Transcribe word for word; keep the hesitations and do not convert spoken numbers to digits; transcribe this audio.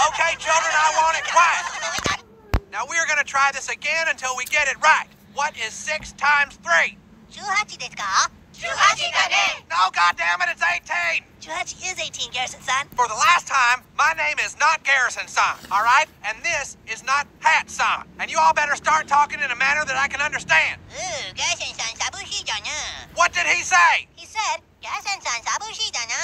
Okay, children, I want it quiet. Now we're gonna try this again until we get it right. What is six times three? じゅうはちですか? じゅうはちだね. No, goddammit, it's eighteen. じゅうはち is eighteen, Garrison-san. For the last time, my name is not Garrison-san, all right? And this is not Hat-san. And you all better start talking in a manner that I can understand. Ooh, Garrison-san 寂しいだな. What did he say? He said, Garrison-san 寂しいだな.